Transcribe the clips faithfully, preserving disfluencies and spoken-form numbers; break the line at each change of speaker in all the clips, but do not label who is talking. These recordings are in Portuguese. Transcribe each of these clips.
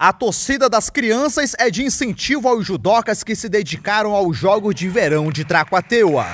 A torcida das crianças é de incentivo aos judocas que se dedicaram aos Jogos de Verão de Tracuateua.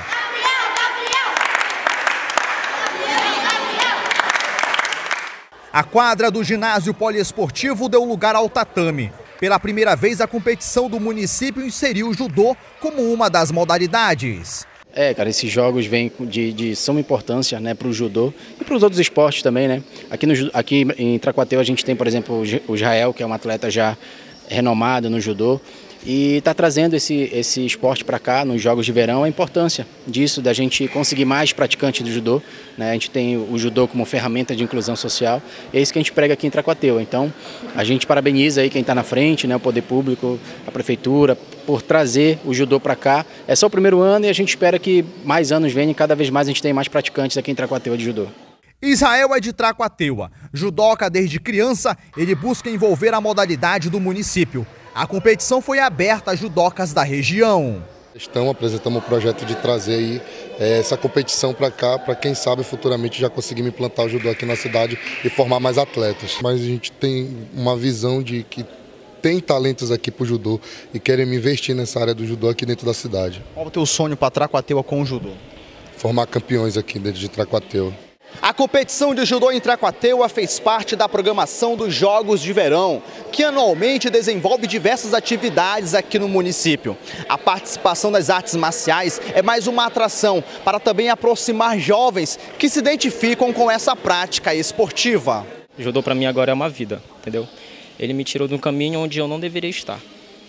A quadra do ginásio poliesportivo deu lugar ao tatame. Pela primeira vez, a competição do município inseriu o judô como uma das modalidades.
É, cara, esses jogos vêm de, de suma importância, né, para o judô e para os outros esportes também, né? Aqui, no, aqui em Tracuateua a gente tem, por exemplo, o Israel, que é um atleta já renomado no judô, e está trazendo esse, esse esporte para cá, nos Jogos de Verão, a importância disso, da gente conseguir mais praticantes do judô, né? A gente tem o judô como ferramenta de inclusão social, e é isso que a gente prega aqui em Tracuateua. Então, a gente parabeniza aí quem está na frente, né, o poder público, a prefeitura, por trazer o judô para cá. É só o primeiro ano e a gente espera que mais anos venham e cada vez mais a gente tenha mais praticantes aqui em Tracuateua de judô.
Israel é de Tracuateua. Judoca desde criança, ele busca envolver a modalidade do município. A competição foi aberta a judocas da região.
Estão apresentando um projeto de trazer aí, é, essa competição para cá, para quem sabe futuramente já conseguir implantar o judô aqui na cidade e formar mais atletas. Mas a gente tem uma visão de que tem talentos aqui para o judô e querem me investir nessa área do judô aqui dentro da cidade.
Qual é o teu sonho para Tracuateua com o judô?
Formar campeões aqui dentro de Tracuateua.
A competição de judô em Tracuateua fez parte da programação dos Jogos de Verão, que anualmente desenvolve diversas atividades aqui no município. A participação das artes marciais é mais uma atração para também aproximar jovens que se identificam com essa prática esportiva.
O judô para mim agora é uma vida, entendeu? Ele me tirou de um caminho onde eu não deveria estar.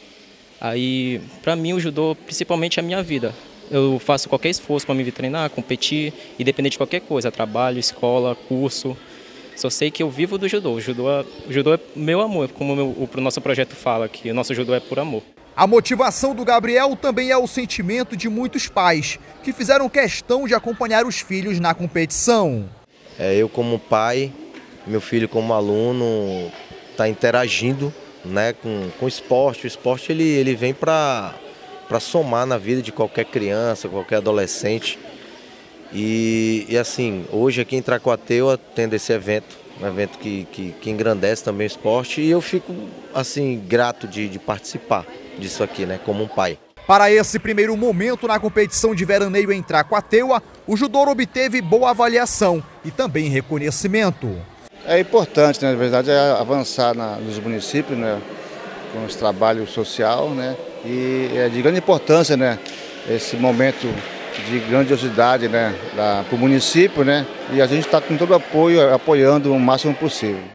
Aí, para mim, o judô principalmente é a minha vida. Eu faço qualquer esforço para me treinar, competir, independente de qualquer coisa, trabalho, escola, curso. Só sei que eu vivo do judô. O judô é, o judô é meu amor, como o, meu, o nosso projeto fala, que o nosso judô é por amor.
A motivação do Gabriel também é o sentimento de muitos pais, que fizeram questão de acompanhar os filhos na competição.
É, eu como pai, meu filho como aluno, está interagindo, né, com, com o esporte. O esporte ele, ele vem para... para somar na vida de qualquer criança, qualquer adolescente. E, e assim, hoje aqui em Tracuateua, tendo esse evento, um evento que, que, que engrandece também o esporte, e eu fico assim grato de, de participar disso aqui, né, como um pai.
Para esse primeiro momento na competição de veraneio em Tracuateua, o judô obteve boa avaliação e também reconhecimento.
É importante, né, na verdade, é avançar na, nos municípios, né, com esse trabalho social, né, e é de grande importância, né, esse momento de grandiosidade, né, para o município, né, e a gente está com todo o apoio, apoiando o máximo possível.